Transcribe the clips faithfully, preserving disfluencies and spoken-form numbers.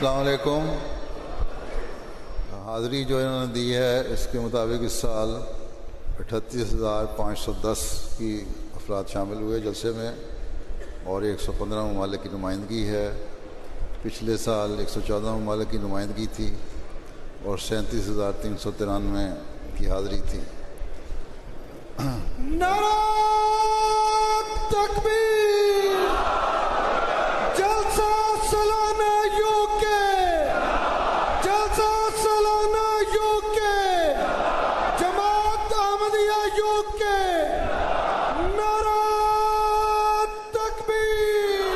السلام علیکم. حاضری جو انہوں نے دی ہے اس کے مطابق اس سال اٹھتیس ہزار پانچ سو دس کی افراد شامل ہوئے جلسے میں اور ایک سو پندرہ ممالک کی نمائندگی ہے. پچھلے سال ایک سو چودہ ممالک کی نمائندگی تھی اور سینتیس ہزار تین سو ترانوے کی حاضری تھی. نعرہ تکبیر. جلسہ سلانہ یو کے، جلسہ سلانہ یو کے، جماعت احمدیہ یو کے. نعرہ تکبیر.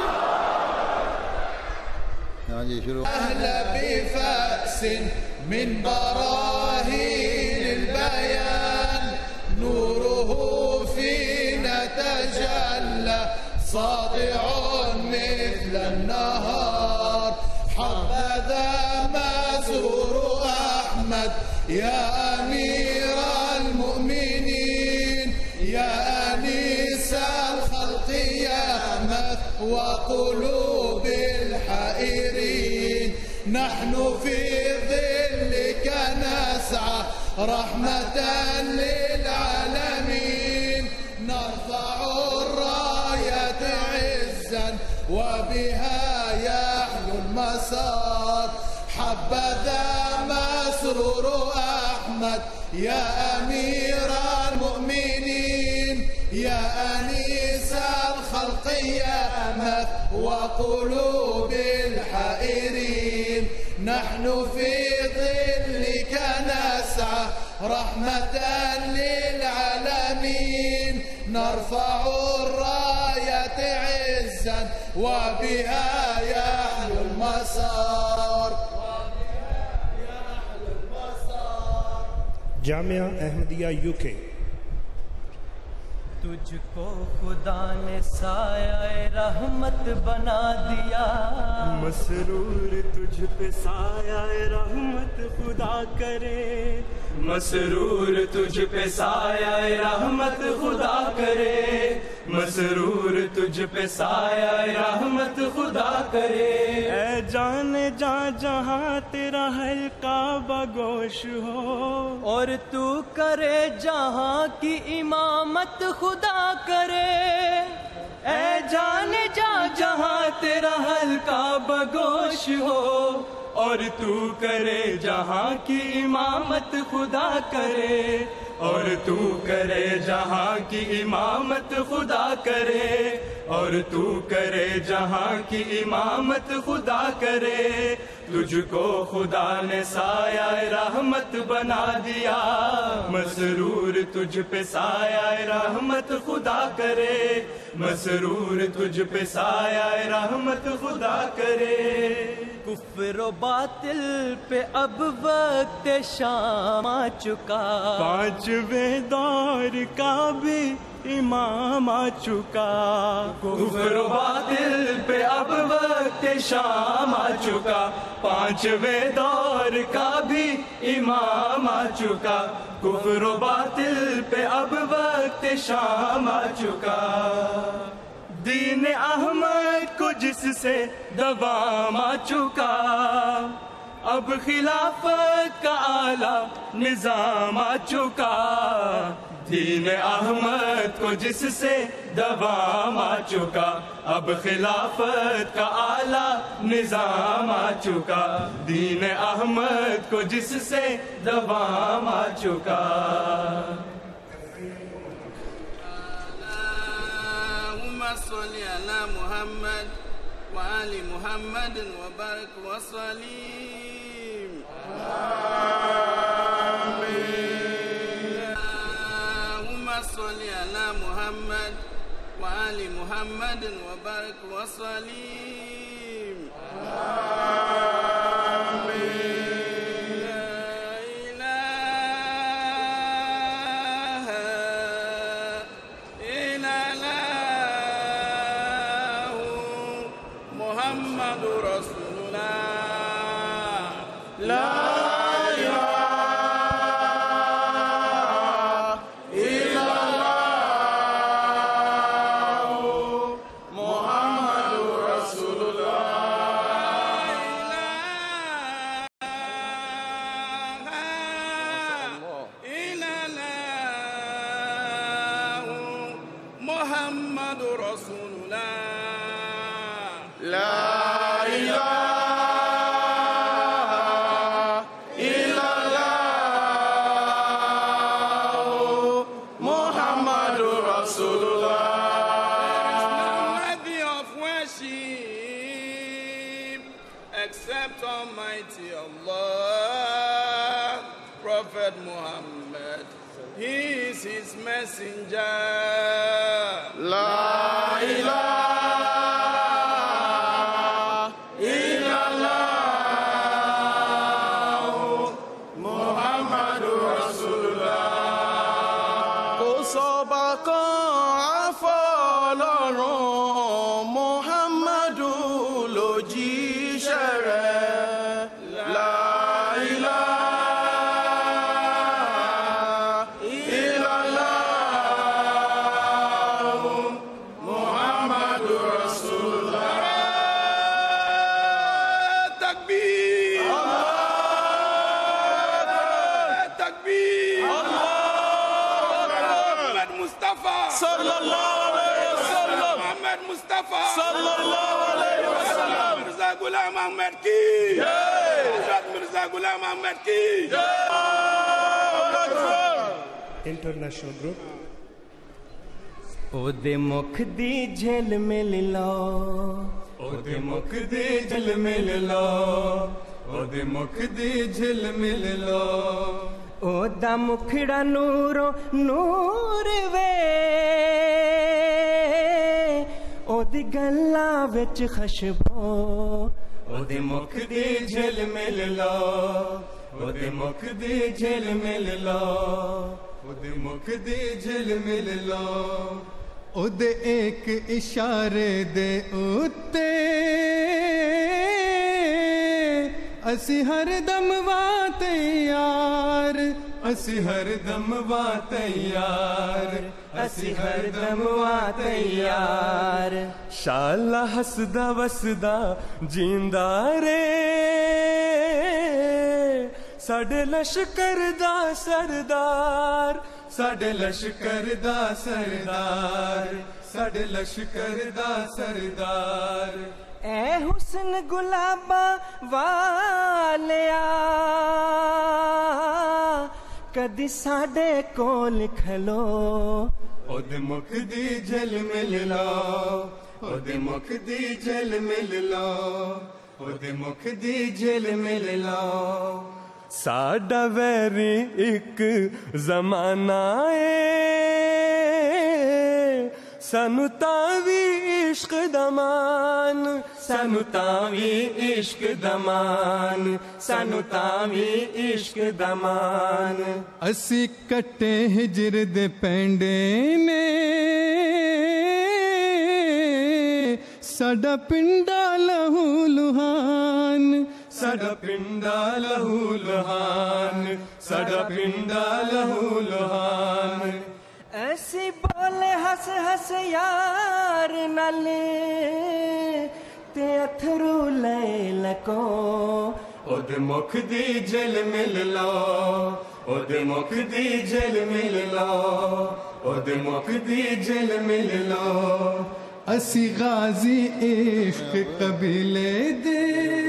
ہاں جی شروع. اہل بفأس من براهين البيان نوره فينا تجلى ساطع مثل النهار. حبذا مسرور أحمد يا أمير المؤمنين يا أنيس الخلق يا مثوى قلوب الحائرين. نحن في ظلك نسعى رحمة للعالمين. نرفع الراية عزا وبها يحلو المسار. حبذا مسرور أحمد يا أمير المؤمنين يا أنيس الخلق يا مثوى قلوب الحائرين. نحن في ظلك نسعى رحمة للعالمين. نرفع الراية عزا وبها يحلو المسار. جامعہ احمدیہ یو کے. تجھ کو خدا نے سایہ رحمت بنا دیا. مسرور تجھ پہ سایہ رحمت خدا کرے. مسرور تجھ پہ سایہ رحمت خدا کرے. مسرور تجھ پہ سایہ رحمت خدا کرے. اے جان جہاں جہاں تیرا حلقہ بگوش ہو اور تو کرے جہاں کی امامت خدا کرے. اے جان جا جہاں تیرا حلقہ بگوش ہو اور تو کرے جہاں کی امامت خدا کرے. اور تو کرے جہاں کی امامت خدا کرے. اور تو کرے جہاں کی امامت خدا کرے. تجھ کو خدا نے سایہ رحمت بنا دیا. مسرور تجھ پہ سایہ رحمت خدا کرے. مسرور تجھ پہ سایہ رحمت خدا کرے. کفر و باطل پہ اب وقت شام آ چکا. پانچویں دور کا بھی امام آ چکا. کفر و باطل پہ اب وقت شام آ چکا. پانچویں دور کا بھی امام آ چکا. کفر و باطل پہ اب وقت شام آ چکا. دین احمد کو جس سے دوام آ چکا. اب خلافت کا اعلیٰ نظام آ چکا. دین احمد کو جس سے دوام آ چکا. اب خلافت کا اعلیٰ نظام آ چکا. دین احمد کو جس سے دوام آ چکا. اللهم صل على محمد وآل محمد وبارك وسلم. اللهم صل على محمد وآل محمد وبارك وسلم. محمد رسول الله. لا محمد رسول الله لا إله إلا الله محمد رسول الله. Worthy of worship except Almighty Allah. Prophet Muhammad, he is his messenger. La ilaha illallah Muhammadur Rasulullah. Kò sọ́ba kan àfọlọ́run, Muhammadu lòjíṣẹ́ rẹ̀. La ilaha illallah Muhammadur Rasulullah. Takbir! Takbir! Muhammad Mustafa! Sallallahu alayhi wa sallam. Muhammad Mustafa! Sallallahu alayhi wa sallam. Mirza Ghulam Ahmed ki! Hazrat Mirza Ghulam Ahmed ki! International group. ਉਹਦੇ ਮੁਖ ਦੀ ਝਿਲ ਮਿਲ ਲਓ, ਉਹਦੇ ਮੁਖ ਦੀ ਝਿਲ ਮਿਲ ਲਓ, ਉਹਦੇ ਮੁਖ ਦੀ ਝਿਲ ਮਿਲ ਲਓ। ਉਹਦਾ ਮੁਖੜਾ ਨੂਰੋ ਨੂਰ ਵੇ, ਉਹਦੀ ਗੱਲਾਂ ਵਿੱਚ ਖੁਸ਼ਬੂ। ਉਹਦੇ ਮੁਖ ਦੀ ਝਿਲ ਮਿਲ ਲਓ, ਉਹਦੇ ਮੁਖ ਦੀ ਝਿਲ ਮਿਲ ਲਓ, ਉਹਦੇ ਮੁਖ ਦੀ ਝਿਲ ਮਿਲ ਲਓ। ਉਹਦੇ ਇੱਕ ਇਸ਼ਾਰੇ ਦੇ ਉੱਤੇ ਅਸੀਂ ਹਰ ਦਮ ਵਾ ਤਿਆਰ, ਅਸੀਂ ਹਰ ਦਮ ਵਾ ਤਿਆਰ, ਅਸੀਂ ਹਰ ਦਮ ਵਾ ਤਿਆਰ। ਸ਼ਾਲਾ ਹੱਸਦਾ ਵਸਦਾ ਜਿੰਦਾ ਰੇ, ਸਾਡੇ ਲਸ਼ਕਰ ਦਾ ਸਰਦਾਰ, ਸਾਡੇ ਲਸ਼ਕਰ ਦਾ ਸਰਦਾਰ, ਸਾਡੇ ਲਸ਼ਕਰ ਦਾ ਸਰਦਾਰ। ਐ ਹੁਸਨ ਗੁਲਾਬਾਂ ਵਾਲਿਆ, ਕਦੀ ਸਾਡੇ ਕੋਲ ਖਲੋ। ਉਹਦੇ ਮੁਖ ਦੀ ਝਿਲ ਮਿਲ ਲਓ, ਉਹਦੇ ਮੁਖ ਦੀ ਝਿਲ ਮਿਲ ਲਓ, ਉਹਦੇ ਮੁਖ ਦੀ ਝਿਲ ਮਿਲ ਲਓ। ਸਾਡਾ ਵੈਰੀ ਇੱਕ ਜ਼ਮਾਨਾ ਏ, ਸਾਨੂੰ ਤਾਂ ਵੀ ਇਸ਼ਕ ਦਾ ਮਾਨ, ਸਾਨੂੰ ਤਾਂ ਵੀ ਇਸ਼ਕ ਦਾ ਮਾਨ, ਸਾਨੂੰ ਤਾਂ ਵੀ ਇਸ਼ਕ ਦਾ ਮਾਨ। ਅਸੀਂ ਕੱਟੇ ਹਿਜਰ ਦੇ ਪੈਂਡੇ ਨੇ, ਸਾਡਾ ਪਿੰਡਾ ਲਹੂ ਲੁਹਾਨ, ਸਾਡਾ ਪਿੰਡਾ ਲਹੂ ਲੁਹਾਨ, ਸਾਡਾ ਪਿੰਡਾ ਲਹੂ ਲੁਹਾਨ। ਅਸੀਂ ਬੋਲੇ ਹੱਸ ਹੱਸ ਯਾਰ ਨਾਲ, ਤੇ ਅਥਰੂ ਲੈ ਲਕੋ। ਉਹਦੇ ਮੁਖ ਦੀ ਝਿਲ ਮਿਲ ਲਓ, ਉਹਦੇ ਮੁਖ ਦੀ ਝਿਲ ਮਿਲ ਲਓ, ਉਹਦੇ ਮੁਖ ਦੀ ਝਿਲ ਮਿਲ ਲਓ। ਅਸੀਂ ਗਾਜ਼ੀ ਇਸ਼ਕ ਕਬੀਲੇ ਦੇ,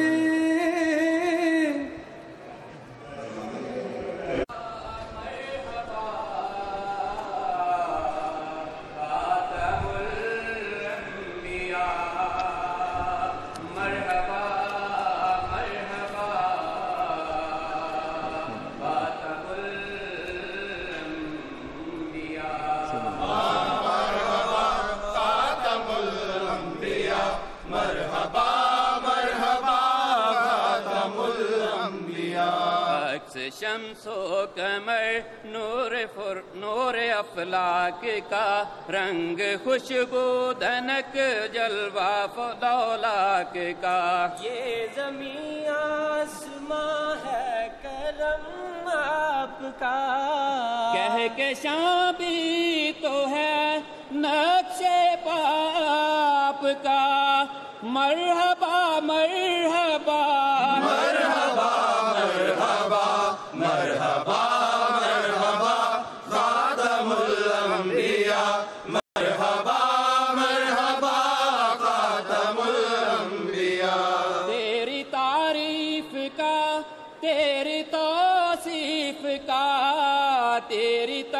شمس و قمر نور فر نور افلاک کا رنگ خوشبو دھنک جلوہ فضولاک کا، یہ زمین آسماں ہے کرم آپ کا، کہہ کے شابی تو ہے نقش پاپ کا۔ مرحبا مرحبا مرحبا مرحبا مرحبا مرحبا خاتم الانبیاء مرحبا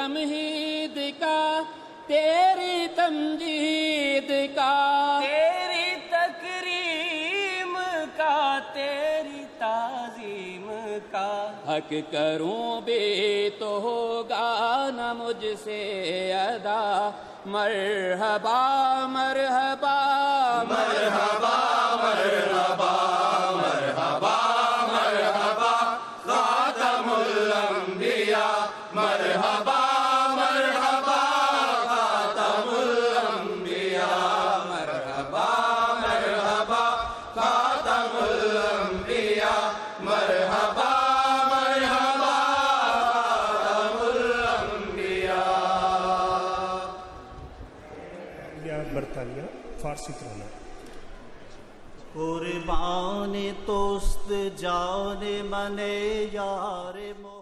तमहीद का, तेरी तमजीद का, तेरी तकरीम का, तेरी ताजीम का। हक करूं भी तो होगा न मुझसे अदा। मरहबा मरहबा मरहबा मरहबा मरहबा मरहबा खातमुल अंबिया। मरहबा मरहबा खातमुल अंबिया। मरहबा मरहबा खातमुल अंबिया। मरहबा मरहबा खातमुल अंबिया। या बरतानिया फारसी तराना। कुर्बान तोस्त जान मने यार मो